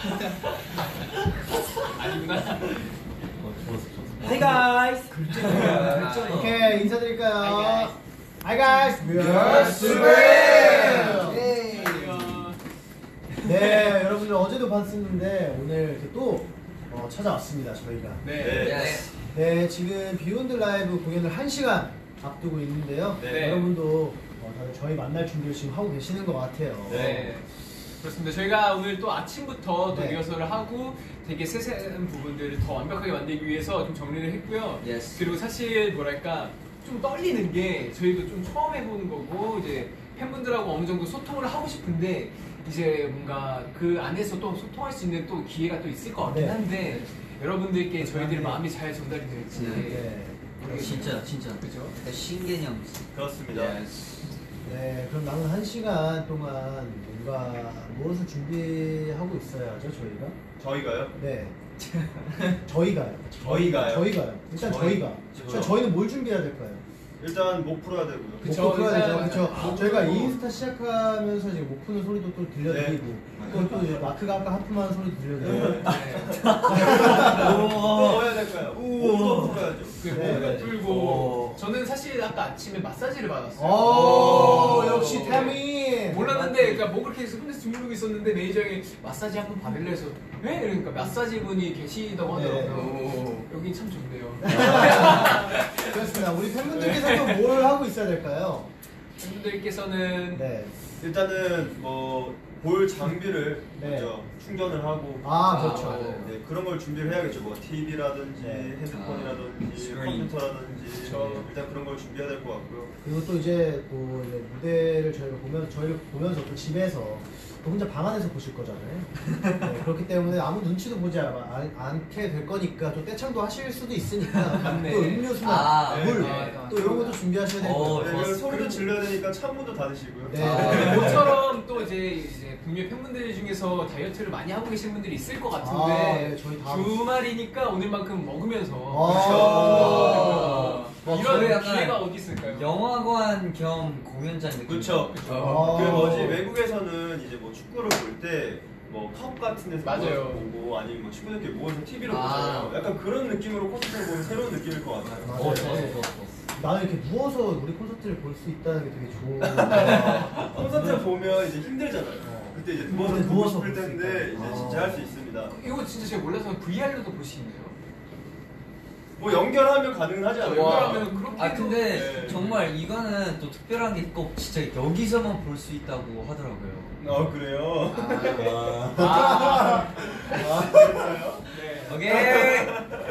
아니구나. Hey guys. 오케이 인사드릴까요? Hi guys. We are Super. 네, 여러분들 어제도 봤었는데 오늘 이렇게 또 찾아왔습니다 저희가. 네, 지금 비욘드 라이브 공연을 1시간 앞두고 있는데요. 네. 여러분도 다들 저희 만날 준비를 지금 하고 계시는 것 같아요. 네. 그렇습니다. 저희가 오늘 또 아침부터 또 네. 리허설을 하고 되게 세세한 부분들을 더 완벽하게 만들기 위해서 좀 정리를 했고요. Yes. 그리고 사실 뭐랄까 좀 떨리는 게 저희도 좀 처음 해보는 거고 이제 팬분들하고 어느 정도 소통을 하고 싶은데 이제 뭔가 그 안에서 또 소통할 수 있는 또 기회가 또 있을 것 같긴 네. 한데 여러분들께 저희들 네. 마음이 잘 전달이 될지 네. 진짜 그죠? 신개념. 그렇습니다. 네, 그럼 남은 1시간 동안 뭔가 무엇을 준비하고 있어야죠 저희가? 저희가요? 네. 저희가요. 저희가요? 저희가요. 일단 저희가. 저희는 뭘 준비해야 될까요? 일단 목 풀어야 되고요. 그쵸, 목 풀어야 되죠. 일단 그쵸. 저희가 인스타 시작하면서 지금 목 푸는 소리도 또 들려드리고 또 이제 마크가 아까 하품하는 소리도 들려드리고 뭐 해야 될까요? 목도 풀어야죠. 목을 풀고 저는 사실 아까 아침에 마사지를 받았어요. 오, 역시 태민. 몰랐는데 그러니까 목을 이렇게 손에서 주무르고 있었는데 매니저에게 마사지 한번 받을래 해서 왜? 그러니까 마사지 분이 계시다고 하더라고요. 여기 참 좋네요. 그렇습니다. 우리 팬분들께서 또 뭘 하고 있어야 될까요? 팬분들께서는 네. 일단은 뭐 볼 장비를 네. 먼저 충전을 하고 그렇죠. 맞아요. 네, 그런 걸 준비를 해야겠죠. 뭐 TV라든지 네. 핸드폰이라든지 스크린. 컴퓨터라든지 그쵸. 일단 그런 걸 준비해야 될 것 같고요. 그리고 또 이제 또 이제 무대를 저희를 보면서 또 집에서 또 혼자 방 안에서 보실 거잖아요. 네, 그렇기 때문에 아무 눈치도 보지 않게 될 거니까 또 떼창도 하실 수도 있으니까 맞네. 또 음료수나 네. 물 네. 또 이런 것도 준비하셔야 될 거예요. 네, 그리고 소리도 질러야 되니까 찬물도 다 드시고요. 네. 모처럼 또 이제 국내 팬분들 중에서 다이어트를 많이 하고 계신 분들이 있을 것 같은데 네, 저희 다 주말이니까 오늘만큼 먹으면서 그렇죠. 이런 저희 약간 기회가 어디 있을까요? 영화관 겸 공연장 느낌. 그쵸. 아. 그 뭐지 외국에서는 이제 뭐 축구를 볼 때 뭐 컵 같은 데서 맞아요. 모아서 보고 아니면 뭐 친구들끼리 모여서 TV로 아. 보잖아요. 약간 그런 느낌으로 콘서트를 보면 새로운 느낌일 것 같아요. 맞아요. 좋았어. 나는 이렇게 누워서 우리 콘서트를 볼 수 있다는 게 되게 좋은. 콘서트 보면 이제 힘들잖아요. 그때 이제 누워서 근데 보고 누워서 싶을 볼수 텐데 있다. 이제 진짜 할 수 있습니다. 이거 진짜 제가 몰라서 VR로도 볼 수 있네요. 뭐 연결하면 가능은 하지 않아요? 연결하면 그렇게 아 근데 네. 정말 이거는 또 특별한 게 꼭 진짜 여기서만 볼 수 있다고 하더라고요. 그래요? 그랬어요? 네. 오케이.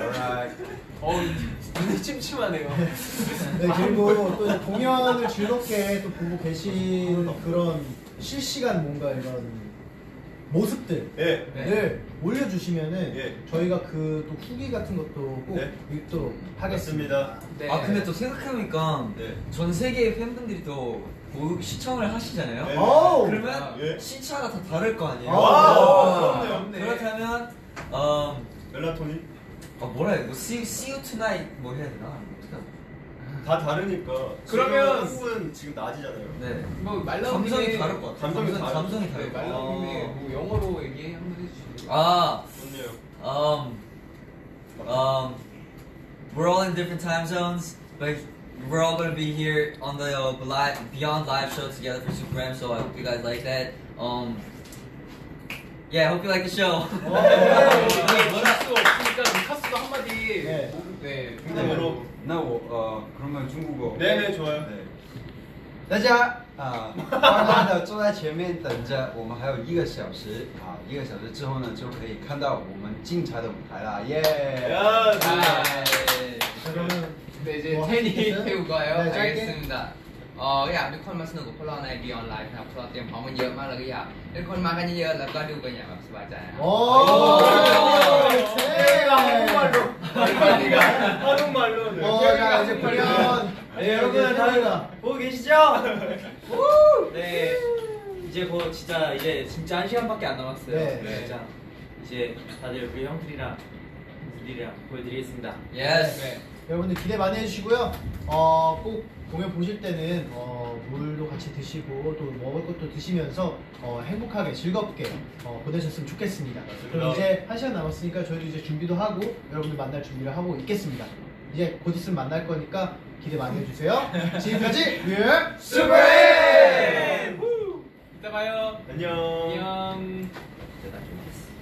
눈이 찜찜하네요. 네, 그리고 또 이제 공연을 즐겁게 또 보고 계신 그런 실시간 뭔가 이런 모습들을 예. 올려주시면은 예. 저희가 그 또 후기 같은 것도 꼭 네. 읽도록 하겠습니다. 네. 아 근데 또 생각해보니까 네. 전 세계의 팬분들이 또 시청을 하시잖아요. 네. 오! 그러면 예. 시차가 다 다를 거 아니에요. 와, 그렇네. 그렇다면 멜라토닌 뭐라 해야 돼? 뭐 see you tonight 뭐 해야 되나? 어떻게 하나? 다 다르니까. 그러면- 지금 한국은 지금 낮이잖아요. 네. 뭐 말라온 감성이 김에 다를 것 같아. 감성이 다르죠. 감성이 네, 다를 것 같아. 말라온 김에 뭐 영어로 얘기 한번 해주시죠. 좋네요. We're all in different time zones, but we're all gonna be here on the Beyond Live show together for Supergram. So I hope you guys like that. Yeah, I hope you like the show. 수 없으니까 루카스도 한마디. 네. 네. 중국어로. 那我可能中国 네네 좋아요. 大家乖乖的坐在前面等着，我们还有1个小时1个小时之后呢，就可以看到我们精彩的舞台啦，耶！ 야, 아, 자, 그러면 네, 이제 뭐 테니 하실 수 있어요? 태우가요. 네, 짧게. 알겠습니다. อยากให้ทุกคนมาสนุกกับพวกเราใน Beyond Live นะครับพวกเราเตรียมพร้อมกันเยอะมากเลยก็อยากให้ทุกคนมากันเยอะๆแล้วก็ดูกันอย่างแบบสบายใจนะครับ 오! 한국말로. 한국말로. 네. 자, 이제 공연. 네, 여러분 다들 보고 계시죠? 네, 이제 진짜 한 시간밖에 안 남았어요. 네. 진짜 이제 다들 우리 형들이랑 우리랑 보여드리겠습니다. Yes. 네. 여러분들 기대 많이 해주시고요. 꼭 공연 보실 때는 물도 같이 드시고 또 먹을 것도 드시면서 행복하게 즐겁게 보내셨으면 좋겠습니다. 그럼 이제 1시간 남았으니까 저희도 이제 준비도 하고 여러분들 만날 준비를 하고 있겠습니다. 이제 곧 있으면 만날 거니까 기대 많이 해주세요. 지금까지 We're 슈퍼엠! 이따 봐요. 안녕. 안녕. 대단히 좋았어.